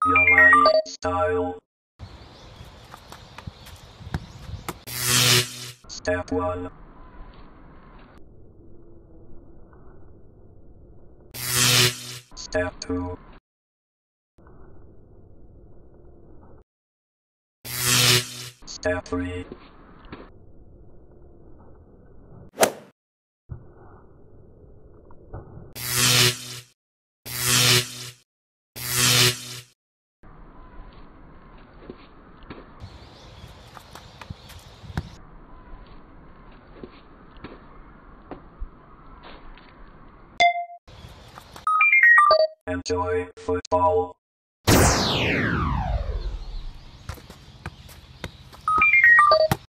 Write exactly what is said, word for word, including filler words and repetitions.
Yamai style. Step one. Step two. Step three. Enjoy football.